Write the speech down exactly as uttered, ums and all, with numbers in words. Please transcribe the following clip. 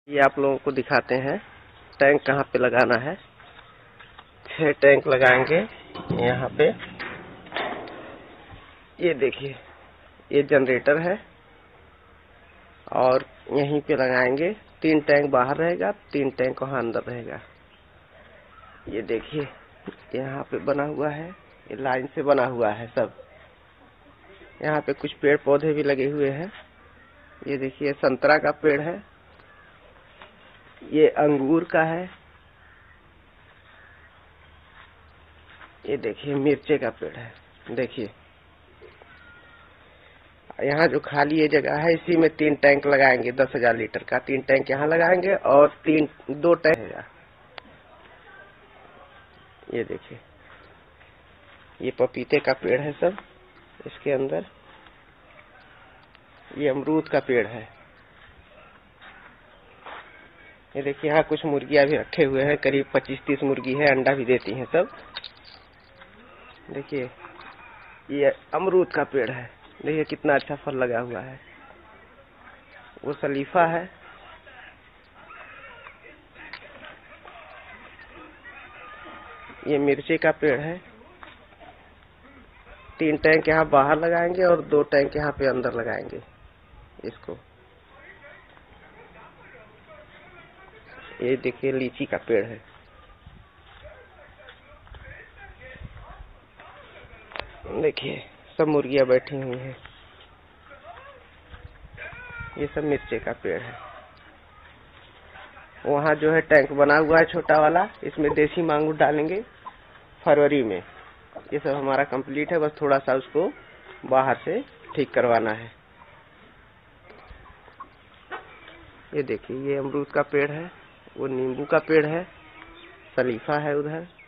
ये आप लोगों को दिखाते हैं टैंक कहाँ पे लगाना है। छह टैंक लगाएंगे यहाँ पे। ये देखिए, ये जनरेटर है और यहीं पे लगाएंगे। तीन टैंक बाहर रहेगा, तीन टैंक वहाँ अंदर रहेगा। ये देखिए, यहाँ पे बना हुआ है, ये लाइन से बना हुआ है सब। यहाँ पे कुछ पेड़ पौधे भी लगे हुए हैं। ये देखिए, संतरा का पेड़ है, ये अंगूर का है, ये देखिए मिर्चे का पेड़ है। देखिए यहाँ जो खाली ये जगह है, इसी में तीन टैंक लगाएंगे। दस हजार लीटर का तीन टैंक यहाँ लगाएंगे और तीन दो टैंक है। ये देखिए, ये पपीते का पेड़ है सब इसके अंदर। ये अमरूद का पेड़ है। ये देखिए, यहाँ कुछ मुर्गियां भी रखे हुए हैं, करीब पच्चीस तीस मुर्गी है, अंडा भी देती हैं सब। देखिए, ये अमरूद का पेड़ है। देखिए कितना अच्छा फल लगा हुआ है। वो शलीफा है। ये मिर्ची का पेड़ है। तीन टैंक यहाँ बाहर लगाएंगे और दो टैंक यहाँ पे अंदर लगाएंगे इसको। ये देखिए, लीची का पेड़ है। देखिए, सब मुर्गियां बैठी हुई हैं। ये सब मिर्चे का पेड़ है। वहाँ जो है टैंक बना हुआ है छोटा वाला, इसमें देसी मांगूर डालेंगे फरवरी में। ये सब हमारा कंप्लीट है, बस थोड़ा सा उसको बाहर से ठीक करवाना है। ये देखिए, ये अमरूद का पेड़ है, वो नींबू का पेड़ है, शलीफा है उधर।